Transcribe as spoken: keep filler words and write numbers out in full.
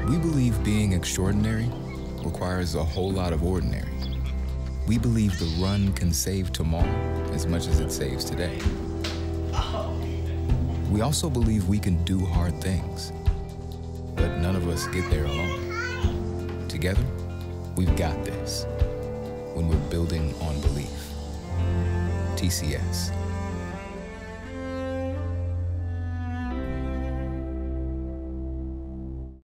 We believe being extraordinary requires a whole lot of ordinary. We believe the run can save tomorrow as much as it saves today. We also believe we can do hard things, but none of us get there alone. Together, we've got this when we're building on belief. T C S.